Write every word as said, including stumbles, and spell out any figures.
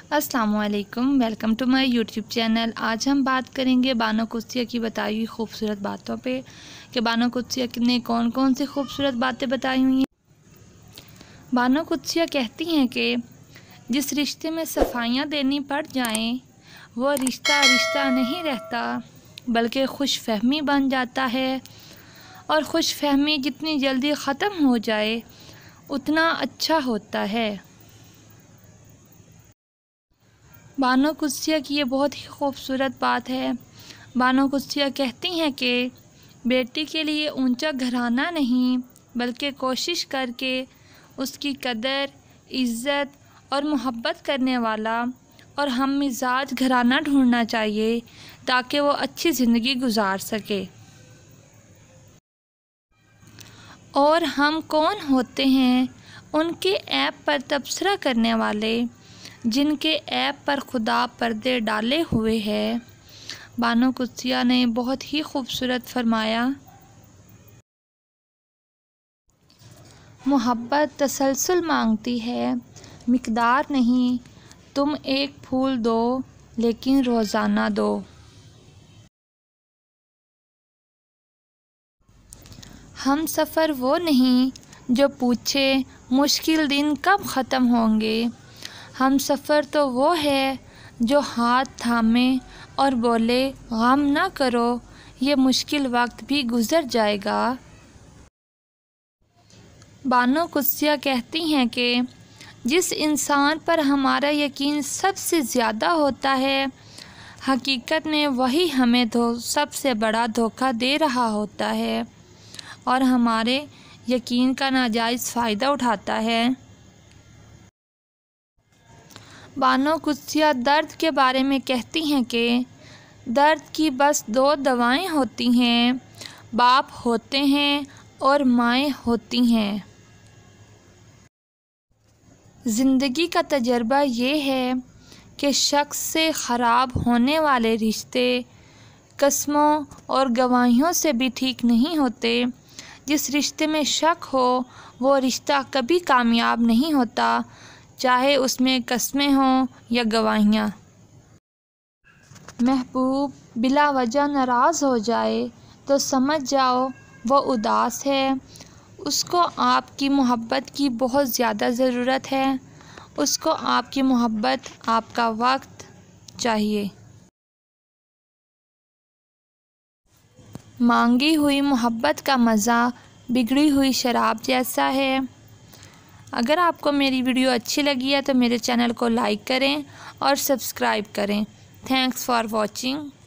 अस्सलामुअलैकुम, welcome to my YouTube channel. आज हम बात करेंगे बानो कुद्सिया की बताई हुई खूबसूरत बातों पे कि बानो कुद्सिया ने कौन कौन सी खूबसूरत बातें बताई हुई हैं। बानो कुद्सिया कहती हैं कि जिस रिश्ते में सफाइयाँ देनी पड़ जाएं, वो रिश्ता रिश्ता नहीं रहता बल्कि खुशफहमी बन जाता है, और खुशफहमी जितनी जल्दी ख़त्म हो जाए उतना अच्छा होता है। बानो कुद्सिया की ये बहुत ही खूबसूरत बात है। बानो कुद्सिया कहती हैं कि बेटी के लिए ऊंचा घराना नहीं बल्कि कोशिश करके उसकी कदर, इज़्ज़त और मोहब्बत करने वाला और हम मिजाज घराना ढूंढना चाहिए ताकि वो अच्छी ज़िंदगी गुजार सके। और हम कौन होते हैं? उनके ऐप पर तबसरा करने वाले जिनके ऐप पर खुदा पर्दे डाले हुए हैं। बानो कुद्सिया ने बहुत ही खूबसूरत फरमाया, मोहब्बत तसलसल मांगती है, मिकदार नहीं। तुम एक फूल दो लेकिन रोज़ाना दो। हम सफ़र वो नहीं जो पूछे मुश्किल दिन कब ख़त्म होंगे। हम सफ़र तो वो है जो हाथ थामे और बोले गम ना करो, ये मुश्किल वक्त भी गुज़र जाएगा। बानो कुद्सिया कहती हैं कि जिस इंसान पर हमारा यकीन सबसे ज़्यादा होता है, हकीकत में वही हमें धो सबसे बड़ा धोखा दे रहा होता है और हमारे यकीन का नाजायज़ फ़ायदा उठाता है। बानो कुद्सिया दर्द के बारे में कहती हैं कि दर्द की बस दो दवाएं होती हैं, बाप होते हैं और माएँ होती हैं। ज़िंदगी का तजर्बा ये है कि शख्स से ख़राब होने वाले रिश्ते कसमों और गवाहियों से भी ठीक नहीं होते। जिस रिश्ते में शक हो वो रिश्ता कभी कामयाब नहीं होता, चाहे उसमें कस्में हों या गवाहियाँ। महबूब बिला वजह नाराज़ हो जाए तो समझ जाओ वो उदास है, उसको आपकी मोहब्बत की बहुत ज़्यादा ज़रूरत है, उसको आपकी मोहब्बत, आपका वक्त चाहिए। मांगी हुई मोहब्बत का मज़ा बिगड़ी हुई शराब जैसा है। अगर आपको मेरी वीडियो अच्छी लगी है तो मेरे चैनल को लाइक करें और सब्सक्राइब करें। Thanks for watching.